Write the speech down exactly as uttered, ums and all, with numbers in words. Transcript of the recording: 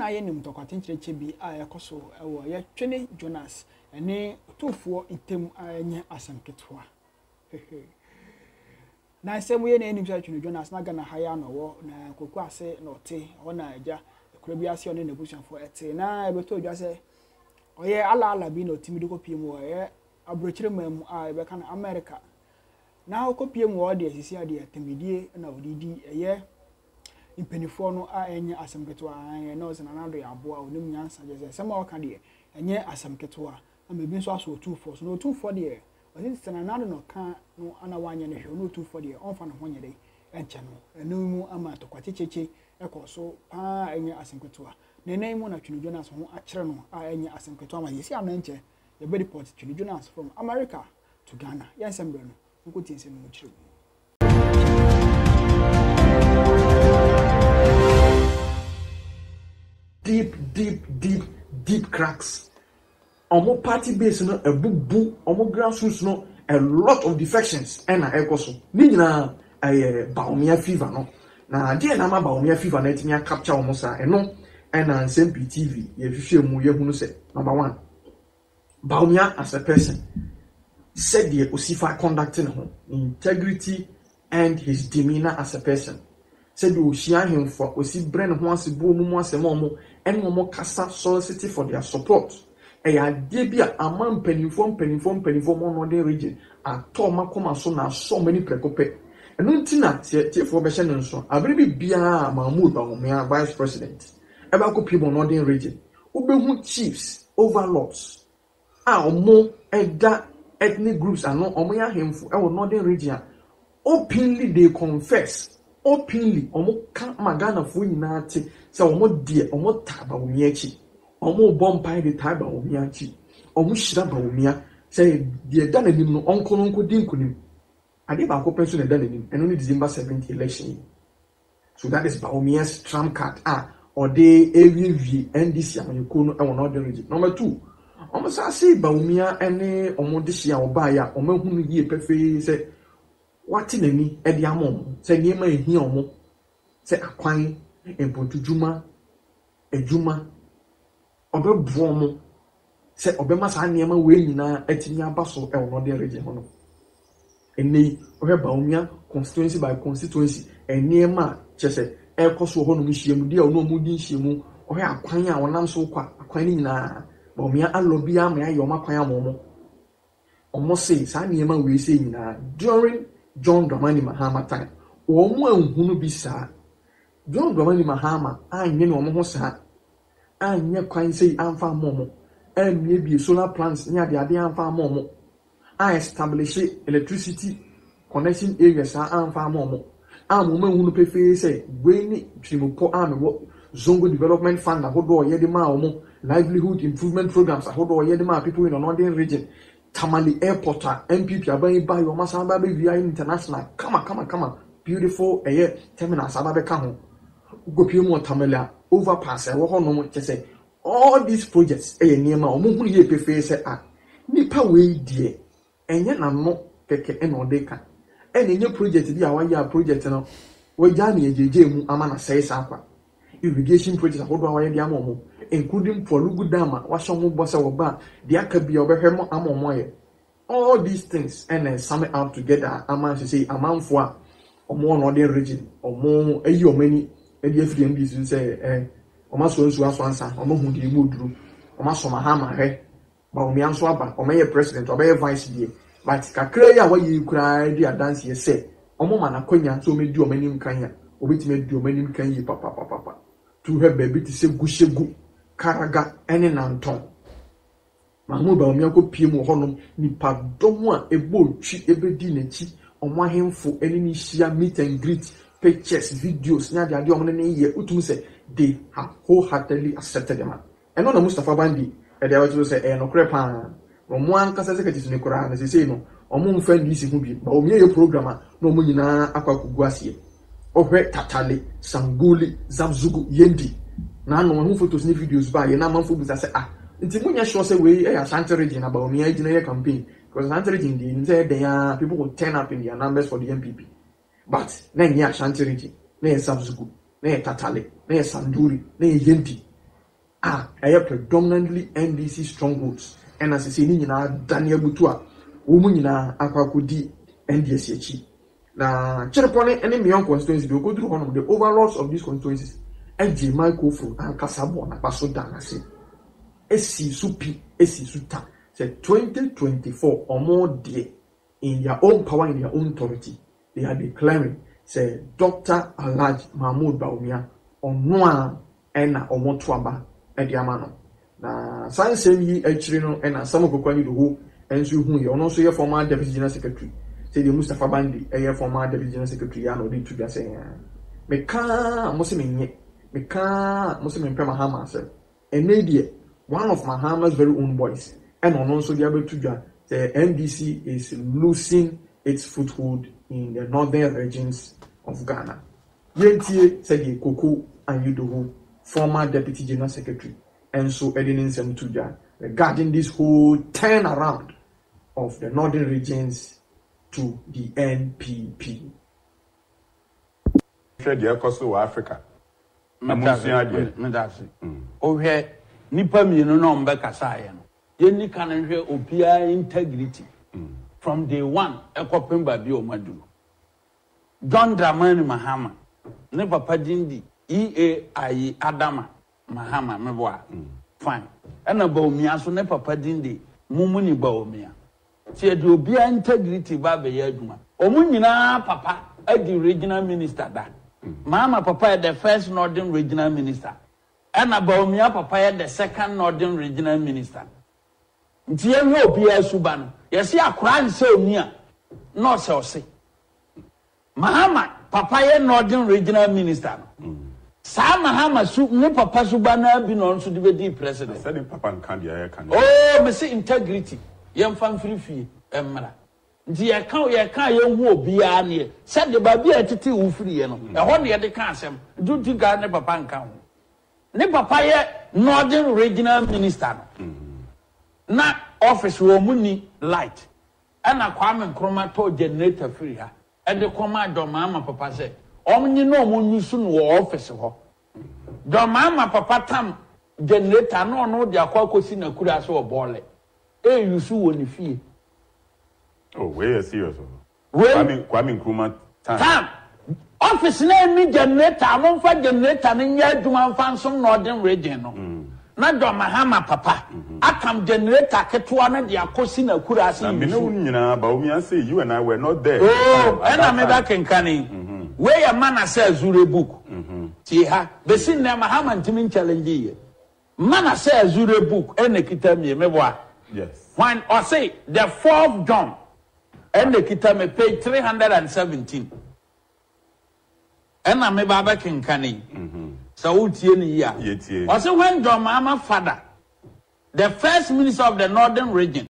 ye nim to kwatenkyerɛkyɛ bi a yakoso ɛwɔ ye Twene Jonas ene tofo item anye asanketwa na nsɛm ye na enim sɛ Twene Jonas na Ghana haya no wo na koku ase na ɔte ona agya ekura bi ase ɔne nabusuafo ɛte na ebeto odwa sɛ ɔyɛ ala ala bi na otimi de kopie mu ɔyɛ abrokyire mam a ebeka na America na okopie mu ɔde asisi ade atemidie na odidi ɛyɛ impenifo no a enye asamketo a enye no se nanado ya aboa onim nyansa je se ma o ka de enye asamketo a ama bi nso aso two four so no two four de o se nanado no ka no ana wanye ne hwe no two four de on fa no honye de enche no enu mu ama to kwachecheche ekoso pa enye asamketo a ne nan mu na Twene Jonas ho akere no a enye asamketo ama yesi ama enche ye be report Twene Jonas from America to Ghana yensem bre no nkotin se no kire deep, deep, deep, deep cracks. Omo party base no a book book, omo grassroots no a lot of defections and a ecoso. Nina a Baumia fever no. Na dear Nama Baumia fever net me a capture almost and no and an S M P T V. If you feel more, you say number one. Baumia as a person said the Osifa conducting home integrity and his demeanor as a person. Said you share him for Osi Bren once a boom once a momo and momo cassa solicity for their support. A debia a man penny from penny from penny from one other region. A toma coma so now so many precope. And untina tea for Beshan and so. I believe Bia Mahmoud Baumia vice president. About people northern region. Ubehu chiefs, overlords. Ah, more and that ethnic groups are not omoya him for our northern region. Openly they confess. Openly, omo ka magana fu nyina te se omo de omo taba omi achi omo bompai de taba omi achi omo shira ba omi a se de da nanim no onko no nko din kunim ade ba ko penso na da nanim eno ni December seventeenth election. So that is Baumia's trump card ah or de ewie N D C amanyeko no e won order region. Number two, omo sa say Baumia ene omo de hia oba ya omo hunu yie pefe se what in any Eddie Amon, say near my hiomo, say a quine, and put to Juma, a Juma, Ober Bromo, say Obemas Haniama Wayna, Etinia Basso, El Northern region. And they were Baumia, constituency by constituency, and near ma, Chesse, El Cosso Honomisium, dear no moody shimu, or a quina or nam so qua, a quinina, Baumia and Lobia, may I yoma quia momo. Almost say, Saniama we say during John Dramani Mahama time. Omo hunu bisa. John Dramani Mahama, I nye no mo sa. I nye kwan say amfa momo. E maybe solar plants near the ade amfa momo. I establish electricity connection areas amfa momo. A mo hunu pefe say we ni trimpo am wo Zongo Development Fund ahodo ye de ma omo livelihood improvement programs ahodo ye de ma people in the northern region. Tamale Airport, M P P, Abay by your Masaba V I International. Come on, come on, come on. Beautiful a year, terminal Sababe Kaho. Gopiumo Tamala, overpass, and what no to say. All these projects, a near my own ye prefer say, ah, Nipa way, dear. And yet I'm not keke and on deka. And in your project, be our year project, no. Where Jani J J Amana says, Aqua. Irrigation projects, hold our Yamo. Including Polugu Dama, Washomo Bossa Oba, the Akabi Oberhemo Amomoye. All these things and then sum it up together, a man to say a man for or more northern region, or more a year many, a D F D M Bs will say, eh, or my sons was one son, or more who you would do, or my son Mahama, eh, but Mian Swaba, or may a president, or may a vice dear. But Kakrea, what you cry, dear dance, ye say, or more man, a conya, so made you many kanya, or which made you many kanya, papa, papa, papa. To her baby to say, Gushegu. Karaga ene nanton Mahmoud Baumia ko pie mu honom nipa domo a ebo twi ebedi nachi omo ahemfo ene ni hia meet and greet pictures videos nya de ade omo ne ye utum say they have wholeheartedly accepted them and no Mustafa Bandi e dey want to say e no kre pa omo ankasa secretary ne kora na say no omo mfa ndi si hu bi Baumia ye program no omo nyina akwakugu asie ohwe tatale sanguli zabzugu yendi na no who photos ni videos ba ye na man fo say ah nti munya sure say we eh Ashanti region about me engineer campaign because Ashanti region dey say there people will turn up in their numbers for the M P P but na nye Ashanti region na Sabzugu na Tatale na Sanduri na Yendi ah ɛyɛ predominantly N D C strongholds ɛna sisi ni nyinaa Daniel Butua wɔn nyinaa akɔ akɔdi N D C akyi na kyerɛpɔ ne Mion constituency de go through one of the overlords of these constituencies ɛgye Michael Fo ankasa bɔ n'akpa so dan ase esi so pi esi so ta sɛ twenty twenty-four ɔmo deɛ in their own power in their own authority they are declaring say Doctor Alhaji Mahmood Bawumia ɔno a ɛna ɔmo to aba ɛde ama no na sansɛm yi akyiri no ɛna Sam Okokwanyi do ho ɛnso hu yɛ ɔno nso yɛ former deputy general secretary say the Mustafa Bandi ɛyɛ former deputy general secretary ya na ɔde tu dwa sɛ me ka mo se me nye me ka mo se me mpɛ Mahama asɛ ɛnɛ deɛ one of Mahama's very own boys and ɔno nso de abetu dwa the N D C is losing its foothold in the northern regions of Ghana. Yentie Segi Koko and Yudoho, former deputy general secretary, and so Edinin Semtuja, regarding this whole turnaround of the northern regions to the N P P. The coast of Africa. Medasi. Oh, here, Nipam, you know, Mbeka Yeni can hear Opia integrity from day one. Ekopem babi omadu. John Dramani Mahama. Ne papa dindi E A I Adama Mahama meboa. Fine. Ena ba omia so ne papa dindi mumuni ba omia. Ti e de Opia integrity ba be ya aduma. Omu nyina papa e di regional minister da. Mahama papa e the first northern regional minister. Ena ba omia papa e the second northern regional minister. Nti ehwe Opia suba no yesi akora nse oni a no se ose Mahama papa ye northern regional minister no sa Mahama su ne papa suba na bi no nso de be president said in papa nkan dia ye kan oh me say integrity ye mfa mfirifie emra nti ye kan ye kan ye hu Obia ne se de ba bi atete wo firi ye no e ho ne ye de kan asem do think ne papa nkan ho ne papa ye northern regional minister no na office wo muni light ana Kwame Nkrumah to generator free ha e de koma do mama papa say omnyi no omunyu no wo office ho do mama papa tam generator no no de akwa kosi na kura so obole e yusu wo ni fie oh we are serious Kwame Kwame Nkrumah tam tam office na ni generator mo fa generator ni nya aduma fa nsom northern region no na do Mahama papa akam generator ketwa na de akosi na kura ase na me no nyina ba omi say you and I were not there oh and I me back kenkani we ya mana say Azure book ti ha be sin na Mahama ntimi challenge ye mana say Azure book ene kita me meboa yes when I say the fourth John ene kita me page three hundred seventeen ena me ba back kenkani so utie ni ya yetie I say when John Mahama father the first minister of the northern region